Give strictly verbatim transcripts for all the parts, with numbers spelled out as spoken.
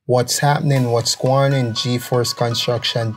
What's happening? What's going on in Gforce Konstruction?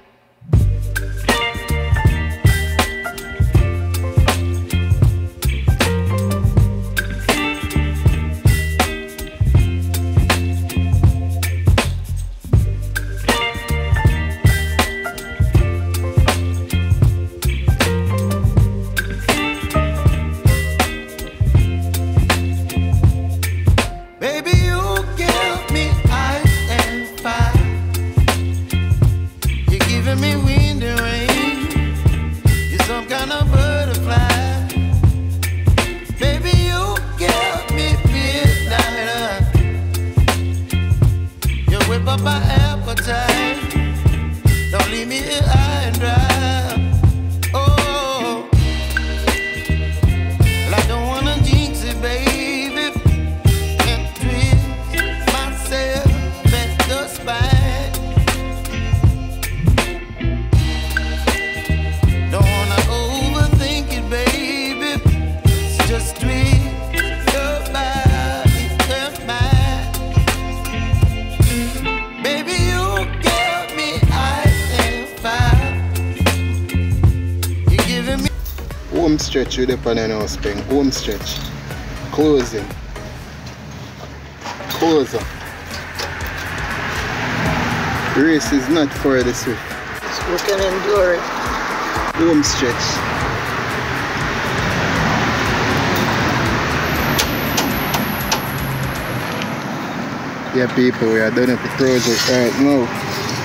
My appetite, don't leave me here high and dry. Oh, well, I don't wanna jinx it, baby, and twist myself at the spine. Don't wanna overthink it, baby. It's just twist your body and mine. Home stretch with the pan and house pen. Home stretch. Closing. Closer. Race is not for the swift. We can endure it. Home stretch. Yeah, people, we are done with the project right now.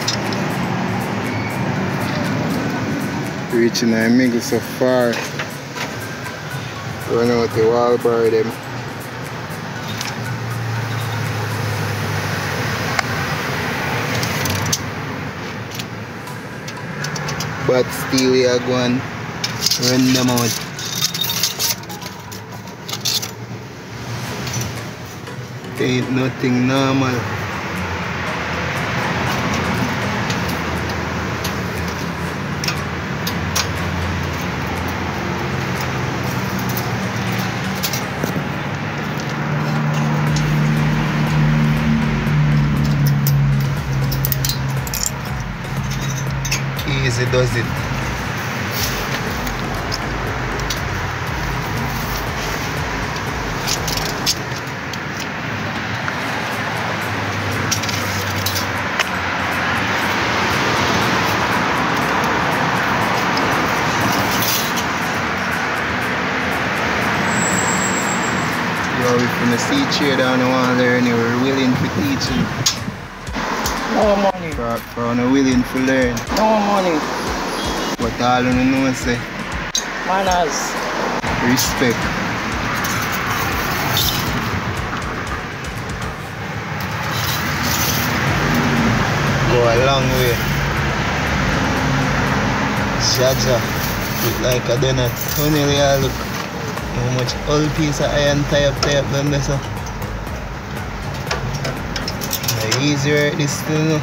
Reaching our mingle so far. Run out the wall bar them. But still we are going run them out. Ain't nothing normal. Easy does it. Yo, we finna see chair down the wall there and we're willing to teach you. No money. For, for no willing to learn. No money. But all you know say manners. Respect. Go a long way. Jaja. Look like a donut. Only I look how much old piece of iron tie up tie up them there so. Easier this thing.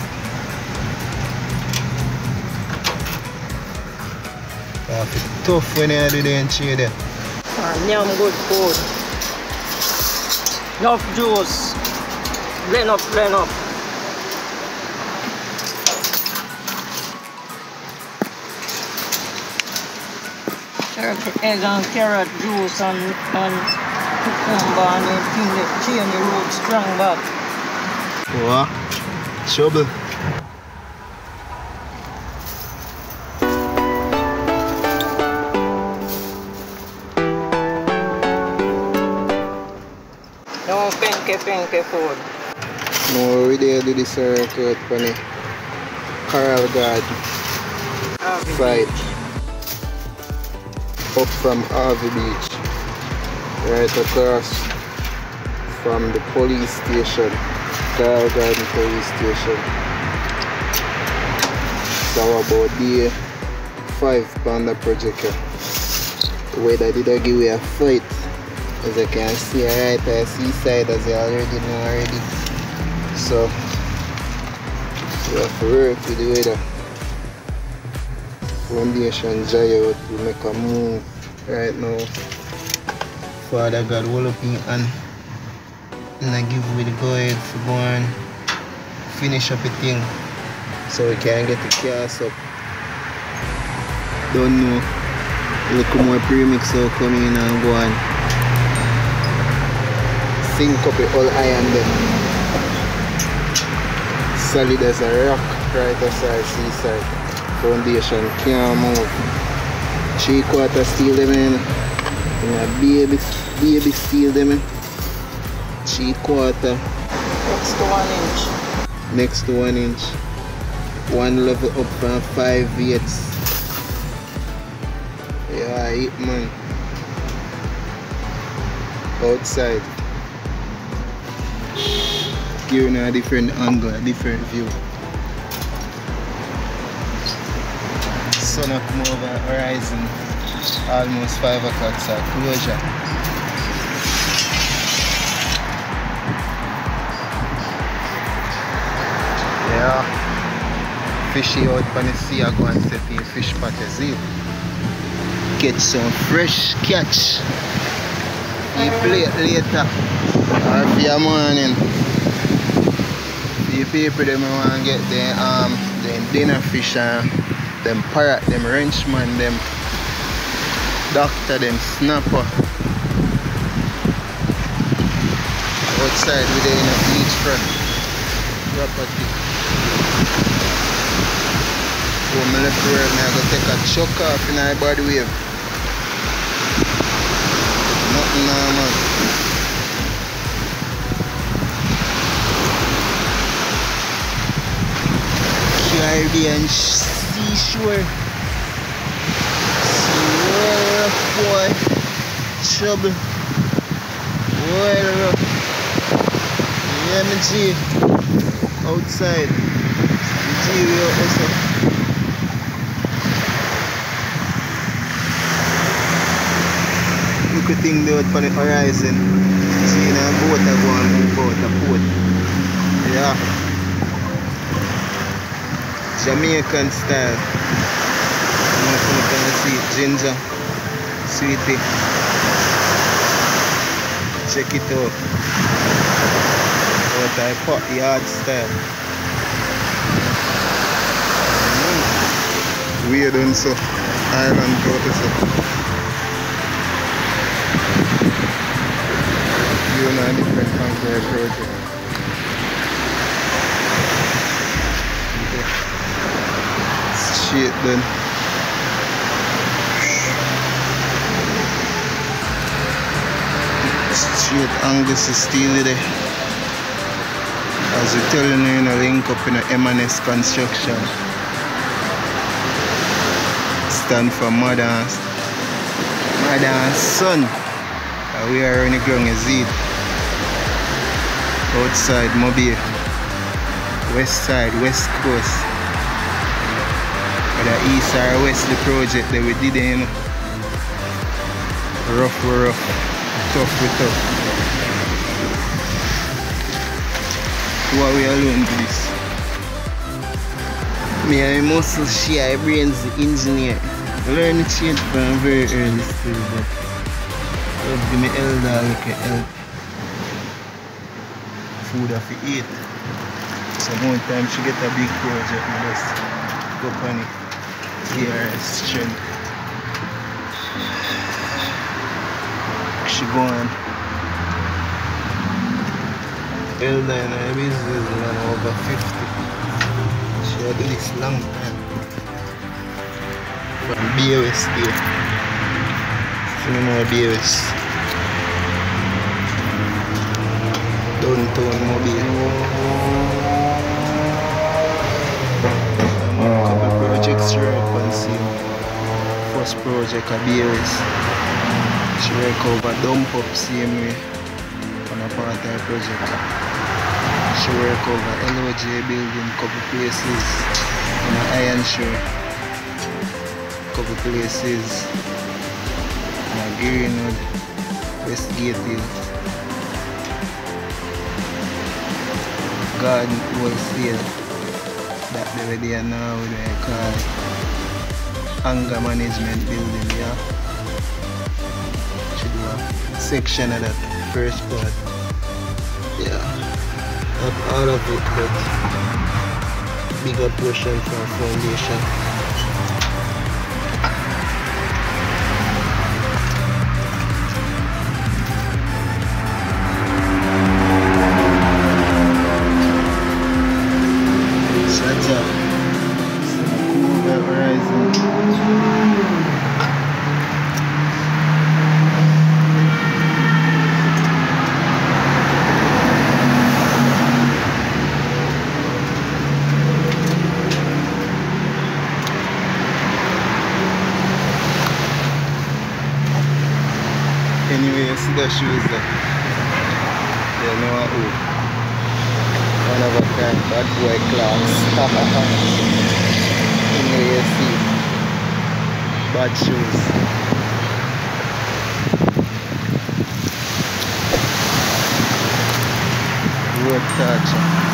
It's tough when you do the entry there. And yum good food. Enough juice. Blend up, blend up. Turkey, egg and carrot juice and, and cucumber and everything that change the root strong back. What? Trouble. No pinky pinky food. No, we did do the circuit for the Coral Garden side. Up from Harvey Beach. Right across from the police station. Coral Garden police station. So about day five on the project. The weather did I give you a fight. As you can see right at the seaside as you already know already. So we have to work with the weather. Foundation dry out, we make a move right now. Father God will up me and and I give me the go ahead for going finish up the thing so we can get the cast up. Don't know. A little more premix will come in and go on. Sink up the whole iron then. Solid as a rock right aside seaside. Foundation can't move. Three quarter steel them in. Baby, baby steel them in. Three quarter. Next to one inch. Next to one inch. One level up from five eighths. Yeah, it man. Outside. Giving a different angle, a different view. Sun up come over horizon. Almost five o'clock, so closure. Yeah. Fishy out on the sea, I go and set in fish patties here. Catch some fresh catch. You play it later. Or for your morning. The people them want to get their um their dinner fish and them parrot, them wrenchman, them doctor, them snapper. Outside we there in a beachfront property. When I left the world, I go take a chuck off in my body wave. Nothing normal. Caribbean seashore. Swell boy. Trouble. Well rough. Yeah, me G. Outside. G we also. Look at thing there on the horizon. See a boat that go and move out the port. Yeah. Jamaican style. You can see it. Ginger. Sweetie. Check it out. Out the pot yard style. Mm. Weird and so. Island tortoise. You know, different conqueror project. Straight then. Straight Angus is still there. As we're telling you, you know, link up in the Gforce Konstruction. Stand for mother and, mother and son. And we are on the ground is it. Outside Mobile. West side, west coast. Whether east or west the project that we did, you know. Rough we rough. Tough we tough. What we alone do this? Me and my muscle share brains the engineer. Learn to change from a very early stage, but love give me elder like a help. Food of eat. So one time she get a big project, we just go on it. Give her strength. She go on. Elder in her business is over fifty. She had do this long time. From B O S there. If you know B O S. Downtown Mobile. I'm on a couple projects she work on same. First project at B O S. She work over dump up same way on a part of her project. She work over L O J building couple places on an iron shore. Couple places on a Greenwood, Westgate Hill. Garden wholesale. That they were there now with what I call anger management building, yeah. She do a section of that first part. Yeah. Not all of it, but bigger portion from foundation. Shut up. Over horizon. Anyway, you see the shoes there. They know who. One of a kind, bad boy class. Anyway, you see. Bad shoes. Road touch.